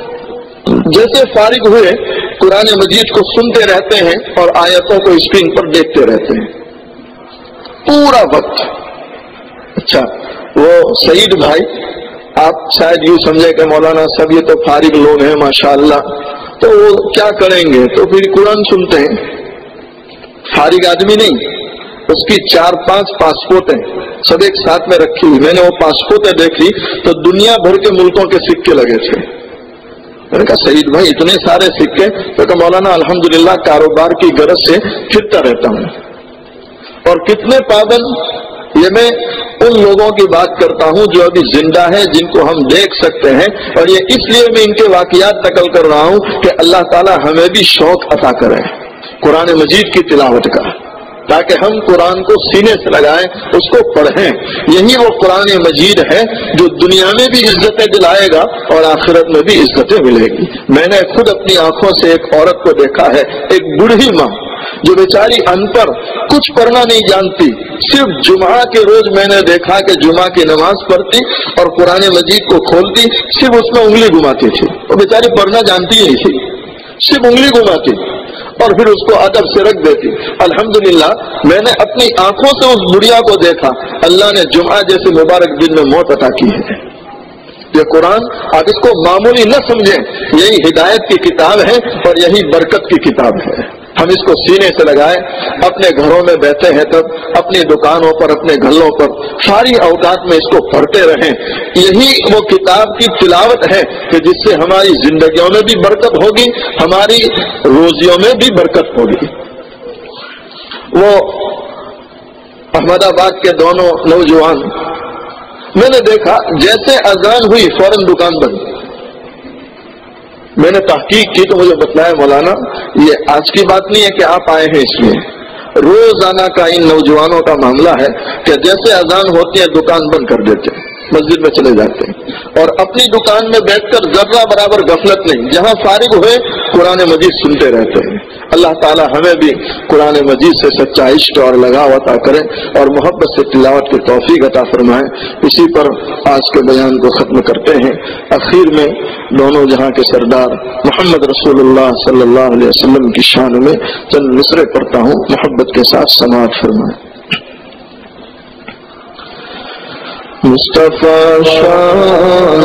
جیسے فارغ ہوئے قرآن مجید کو سنتے رہتے ہیں اور آیتوں کو اسکرین پر دیکھتے رہتے ہیں پورا وقت۔ اچھا وہ سعید بھائی، آپ شاید یوں سمجھے کہ مولانا صاحب یہ تو فارغ لوگ ہیں ماشاءاللہ، تو وہ کیا کریں گے، تو پھر قرآن سنتے ہیں۔ فارغ آدمی نہیں، اس کی 4-5 پاسپورٹیں سب ایک ساتھ میں رکھی ہوئی، میں نے وہ پاسپورٹیں دیکھی تو دنیا بھر کے ملکوں کے سکے لگے تھے۔ میں نے کہا سعید بھائی اتنے سارے سکے؟ تو کہا مولانا الحمدللہ کاروبار کی غرض سے پھرتا رہتا ہوں۔ اور کتنے پابند، یہ میں ان لوگوں کی بات کرتا ہوں جو ابھی زندہ ہیں، جن کو ہم دیکھ سکتے ہیں، اور یہ اس لیے میں ان کے واقعات نقل کر رہا ہوں کہ اللہ تعالی ہمیں بھی شوق عطا کرے قرآن مجید کی تلاوت کا، تاکہ ہم قرآن کو سینے سے لگائیں، اس کو پڑھیں۔ یہی وہ قرآن مجید ہے جو دنیا میں بھی عزتیں دلائے گا اور آخرت میں بھی عزتیں ملے گی۔ میں نے خود اپنی آنکھوں سے ایک عورت کو دیکھا ہے، ایک بوڑھی ماں جو بیچاری ان پڑھ، کچھ پڑھنا نہیں جانتی، صرف جمعہ کے روز میں نے دیکھا کہ جمعہ کی نماز پڑھتی اور قرآن مجید کو کھولتی، صرف اس میں انگلی گھماتی تھی، وہ بیچاری پڑھنا جانتی ہی نہیں تھی، صرف انگلی گھماتی اور پھر اس کو ادب سے رکھ دیتی۔ الحمدللہ میں نے اپنی آنکھوں سے اس بڑھیا کو دیکھا، اللہ نے جمعہ جیسے مبارک دن میں موت عطا کی ہے۔ یہ قرآن آپ اس کو معمولی نہ سمجھیں، یہی ہدایت کی کتاب ہے اور یہی برکت کی کتاب ہے۔ ہم اس کو سینے سے لگائیں، اپنے گھروں میں بیٹھے ہیں تب، اپنی دکانوں پر، اپنے گھروں پر، ساری اوقات میں اس کو پڑھتے رہیں۔ یہی وہ کتاب کی تلاوت ہے کہ جس سے ہماری زندگیوں میں بھی برکت ہوگی، ہماری روزیوں میں بھی برکت ہوگی۔ وہ احمد آباد کے دونوں نوجوان، میں نے دیکھا جیسے اذان ہوئی فوراً دکان بند، میں نے تحقیق کی تو مجھے بتلایا مولانا یہ آج کی بات نہیں ہے کہ آپ آئے ہیں اس میں، روزانہ کا ان نوجوانوں کا معاملہ ہے کہ جیسے اذان ہوتی ہے دکان بند کر دیتے ہیں، مسجد میں چلے جاتے ہیں اور اپنی دکان میں بیٹھ کر ذرہ برابر غفلت نہیں، جہاں فارغ ہوئے قرآن مجید سنتے رہتے ہیں۔ اللہ تعالی ہمیں بھی قرآن مجید سے سچا عشق اور لگاؤ عطا کرے اور محبت سے تلاوت کی توفیق عطا فرمائے۔ اسی پر آج کے بیان کو ختم کرتے ہیں۔ اخیر میں دونوں جہاں کے سردار محمد رسول اللہ صلی اللہ علیہ وسلم کی شان میں چند مصرے پڑھتا ہوں، محبت کے ساتھ سماعت فرمائے۔ مصطفیٰ شان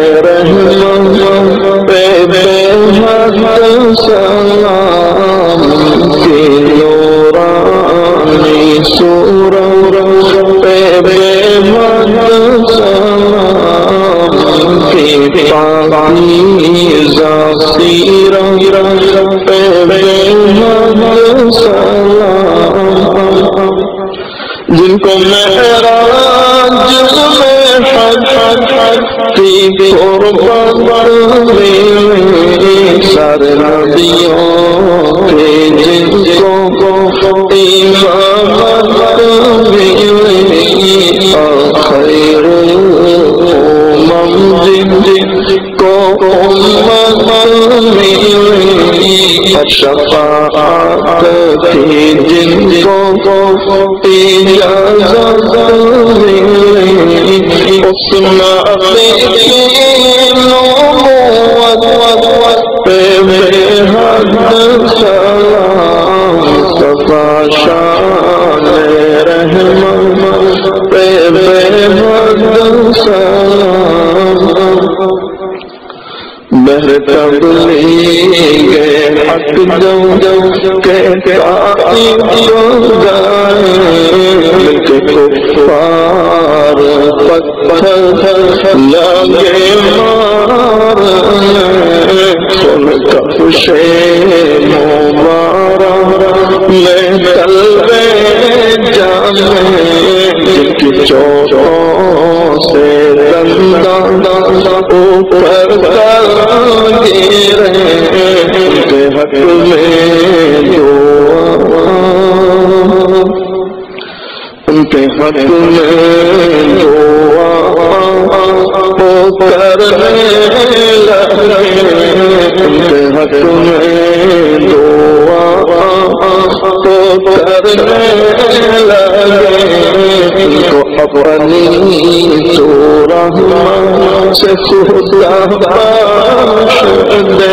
رحمت پہ بے حد سلام کی نورانی صورت پہ بے حد سلام کی پاکیزہ سیرت پہ بے حد سلام جن کو معراج میں حق کی قربت میں سارے نبیوں کے جن کو ایمان میں خیر امم جن کو امت میں شفاعت کی جن کو اجازت اس نبی کی نبوت پہ بے حد سلام مصطفیٰ شان رحمت پہ بے حد سلام بہر تبلیغ حق جو کہ تائب گائے ملک کفار پتھر لگے مار سن کفش مبارک میں قلبِ جان جن کی چوٹوں سے دندان اوپر گرے ان کے حق میں دعا ان کے حق میں دعا کرنے لگے ان کے حق میں دعا کرنے لگے ان کو اپنی تو رحمت سے خدا بخش دے